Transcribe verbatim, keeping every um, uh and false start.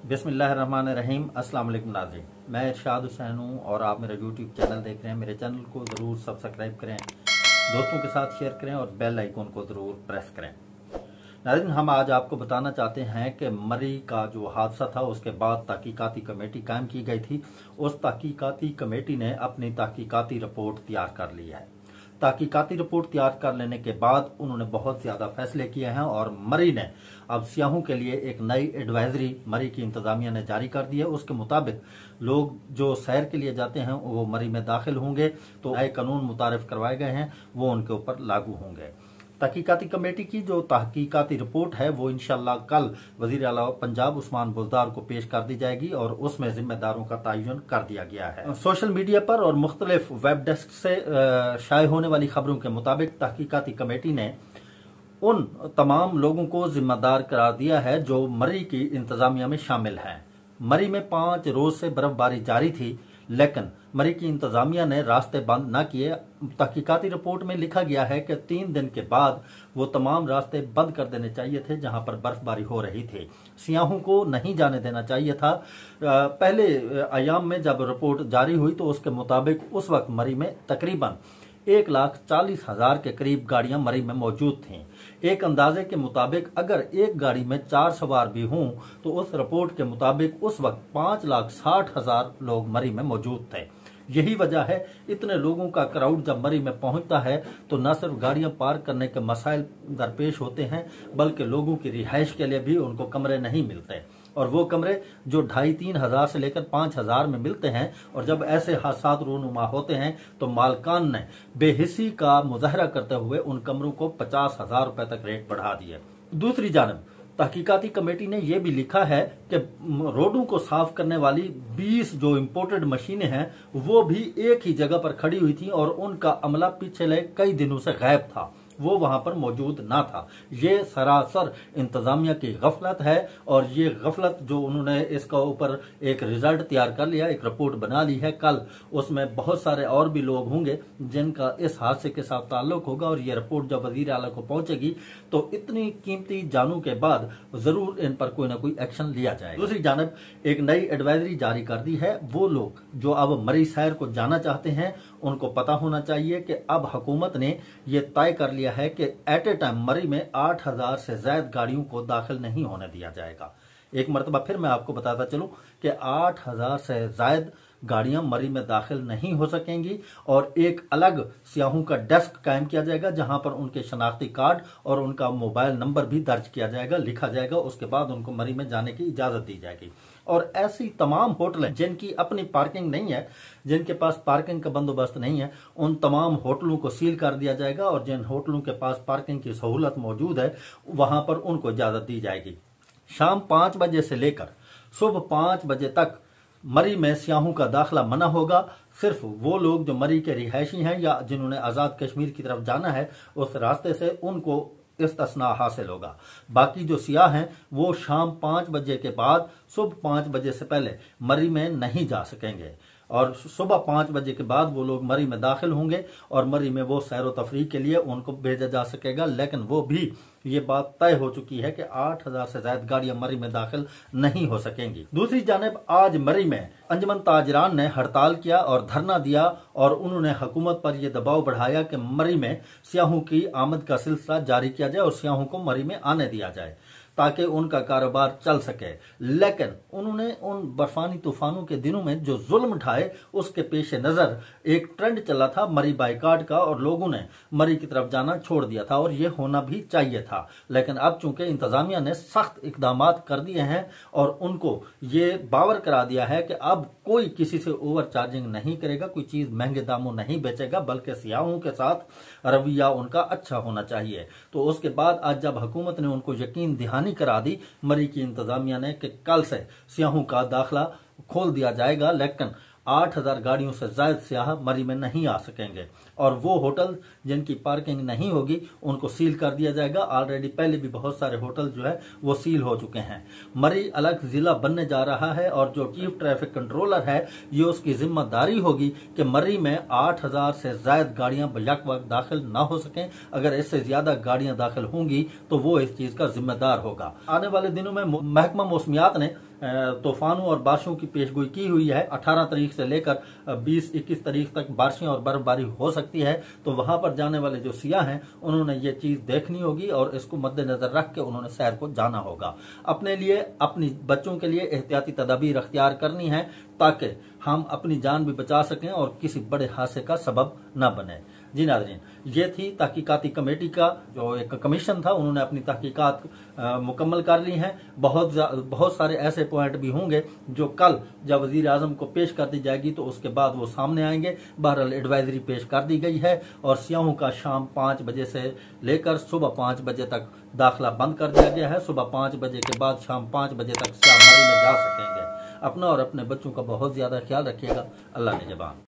बिस्मिल्लाहिर्रहमानिर्रहीम। अस्सलाम वालेकुम नाज़रीन, मैं इरशाद हुसैन हूँ और आप मेरा यूट्यूब चैनल देख रहे हैं। मेरे चैनल को ज़रूर सब्सक्राइब करें, दोस्तों के साथ शेयर करें और बेल आइकन को ज़रूर प्रेस करें। नाज़रीन, हम आज आपको बताना चाहते हैं कि मरी का जो हादसा था उसके बाद तहकीकाती कमेटी कायम की गई थी। उस तहकीकाती कमेटी ने अपनी तहकीकाती रिपोर्ट तैयार कर ली है। तहकीकाती रिपोर्ट तैयार कर लेने के बाद उन्होंने बहुत ज्यादा फैसले किए हैं और मरी ने अब सियाहों के लिए एक नई एडवाइजरी मरी की इंतजामिया ने जारी कर दी है। उसके मुताबिक लोग जो सैर के लिए जाते हैं वो मरी में दाखिल होंगे तो नए कानून मुतारिफ करवाए गए हैं, वो उनके ऊपर लागू होंगे। तहकीकाती कमेटी की जो तहकीकाती रिपोर्ट है वो इंशाल्लाह कल वजीर आला पंजाब उस्मान बुज़दार को पेश कर दी जाएगी और उसमें जिम्मेदारों का तयन कर दिया गया है। सोशल मीडिया पर और मुख्तलिफ वेब डेस्क से शाये होने वाली खबरों के मुताबिक तहकीकाती कमेटी ने उन तमाम लोगों को जिम्मेदार करार दिया है जो मरी की इंतजामिया में शामिल हैं। मरी में पांच रोज से बर्फबारी जारी थी, लेकिन मरी की इंतजामिया ने रास्ते बंद न किए। तहकीकाती रिपोर्ट में लिखा गया है कि तीन दिन के बाद वो तमाम रास्ते बंद कर देने चाहिए थे जहां पर बर्फबारी हो रही थी। सियाहों को नहीं जाने देना चाहिए था। पहले अयाम में जब रिपोर्ट जारी हुई तो उसके मुताबिक उस वक्त मरी में तकरीबन एक लाख चालीस हजार के करीब गाड़ियां मरी में मौजूद थीं। एक अंदाजे के मुताबिक अगर एक गाड़ी में चार सवार भी हों तो उस रिपोर्ट के मुताबिक उस वक्त पांच लाख साठ हजार लोग मरी में मौजूद थे। यही वजह है इतने लोगों का क्राउड जब मरी में पहुंचता है तो न सिर्फ गाड़ियां पार्क करने के मसाइल दरपेश होते हैं बल्कि लोगों की रिहाइश के लिए भी उनको कमरे नहीं मिलते, और वो कमरे जो ढाई तीन हजार से लेकर पांच हजार में मिलते हैं। और जब ऐसे हादसात रूनुमा होते हैं तो मालकान ने बेहिसी का मुजाहरा करते हुए उन कमरों को पचास हजार रुपए तक रेट बढ़ा दिए। दूसरी जानब तहकीकाती कमेटी ने यह भी लिखा है कि रोडों को साफ करने वाली बीस जो इंपोर्टेड मशीनें हैं वो भी एक ही जगह पर खड़ी हुई थी और उनका अमला पिछले कई दिनों से गायब था, वो वहां पर मौजूद ना था। ये सरासर इंतजामिया की गफलत है और ये गफलत जो उन्होंने इसका ऊपर एक रिजल्ट तैयार कर लिया, एक रिपोर्ट बना ली है। कल उसमें बहुत सारे और भी लोग होंगे जिनका इस हादसे के साथ ताल्लुक होगा और ये रिपोर्ट जब वजीर आला को पहुंचेगी तो इतनी कीमती जानों के बाद जरूर इन पर कोई ना कोई एक्शन लिया जाएगा। दूसरी जानब एक नई एडवाइजरी जारी कर दी है। वो लोग जो अब मरी सैर को जाना चाहते हैं उनको पता होना चाहिए कि अब हुकूमत ने ये तय कर लिया है कि एट ए टाइम मरी में आठ हजार से ज्यादा गाड़ियों को दाखिल नहीं होने दिया जाएगा। एक मरतबा फिर मैं आपको बताता चलूं कि आठ हजार से ज्यादा गाड़ियां मरी में दाखिल नहीं हो सकेंगी और एक अलग सियाहों का डेस्क कायम किया जाएगा जहां पर उनके शनाख्ती कार्ड और उनका मोबाइल नंबर भी दर्ज किया जाएगा, लिखा जाएगा। उसके बाद उनको मरी में जाने की इजाजत दी जाएगी। और ऐसी तमाम होटलें जिनकी अपनी पार्किंग नहीं है, जिनके पास पार्किंग का बंदोबस्त नहीं है, उन तमाम होटलों को सील कर दिया जाएगा और जिन होटलों के पास पार्किंग की सहूलत मौजूद है वहां पर उनको इजाजत दी जाएगी। शाम पांच बजे से लेकर सुबह पांच बजे तक मरी में सियाहों का दाखिला मना होगा। सिर्फ वो लोग जो मरी के रिहायशी हैं या जिन्होंने आजाद कश्मीर की तरफ जाना है उस रास्ते से उनको इस्तिस्ना हासिल होगा। बाकी जो सियाह हैं वो शाम पांच बजे के बाद सुबह पांच बजे से पहले मरी में नहीं जा सकेंगे और सुबह पांच बजे के बाद वो लोग मरी में दाखिल होंगे और मरी में वो सैर व तफरीह के लिए उनको भेजा जा सकेगा। लेकिन वो भी ये बात तय हो चुकी है कि आठ हजार से ज्यादा गाड़ियां मरी में दाखिल नहीं हो सकेंगी। दूसरी जानिब आज मरी में अंजुमन ताजरान ने हड़ताल किया और धरना दिया और उन्होंने हुकूमत पर यह दबाव बढ़ाया कि मरी में सियाहों की आमद का सिलसिला जारी किया जाए और सियाहों को मरी में आने दिया जाए ताकि उनका कारोबार चल सके। लेकिन उन्होंने उन बर्फानी तूफानों के दिनों में जो जुल्म ढाए उसके पेश नजर एक ट्रेंड चला था मरी बाइकाट का और लोगों ने मरी की तरफ जाना छोड़ दिया था और ये होना भी चाहिए था। लेकिन अब चूंकि इंतजामिया ने सख्त इकदाम कर दिए हैं और उनको ये बावर करा दिया है कि अब कोई किसी से ओवर चार्जिंग नहीं करेगा, कोई चीज महंगे दामों नहीं बेचेगा, बल्कि सियाहों के साथ रवैया उनका अच्छा होना चाहिए। तो उसके बाद आज जब हुकूमत ने उनको यकीन दहानी करा दी मरी की इंतजामिया ने कि कल से सियाहों का दाखिला खोल दिया जाएगा, लेकिन आठ हजार गाड़ियों से ज्यादा सियाह मरी में नहीं आ सकेंगे और वो होटल जिनकी पार्किंग नहीं होगी उनको सील कर दिया जाएगा। ऑलरेडी पहले भी बहुत सारे होटल जो है वो सील हो चुके हैं। मरी अलग जिला बनने जा रहा है और जो चीफ ट्रैफिक कंट्रोलर है ये उसकी जिम्मेदारी होगी कि मरी में आठ हजार से ज्यादा गाड़ियां यक वक्त दाखिल ना हो सकें। अगर इससे ज्यादा गाड़ियां दाखिल होंगी तो वो इस चीज का जिम्मेदार होगा। आने वाले दिनों में महकमा मौसमियात ने तूफानों और बारिशों की पेशगोई की हुई है। अठारह तारीख से लेकर बीस इक्कीस तारीख तक बारिशें और बर्फबारी हो सकती है। तो वहां पर जाने वाले जो सियाह हैं उन्होंने ये चीज देखनी होगी और इसको मद्देनजर रख के उन्होंने सैर को जाना होगा। अपने लिए, अपनी बच्चों के लिए एहतियाती तदाबीर अख्तियार करनी है ताकि हम अपनी जान भी बचा सकें और किसी बड़े हादसे का सबब न बने। जी नाज़रीन, ये थी तहकीकाती कमेटी का जो एक कमीशन था, उन्होंने अपनी तहकीकात मुकम्मल कर ली हैं। बहुत बहुत सारे ऐसे पॉइंट भी होंगे जो कल जब वजीर आजम को पेश कर दी जाएगी तो उसके बाद वो सामने आएंगे। बहरहाल एडवाइजरी पेश कर दी गई है और सियाहों का शाम पाँच बजे से लेकर सुबह पाँच बजे तक दाखिला बंद कर दिया गया है। सुबह पाँच बजे के बाद शाम पाँच बजे तक सियाह मरी में जा सकेंगे। अपना और अपने बच्चों का बहुत ज्यादा ख्याल रखिएगा। अल्लाह निगहबान।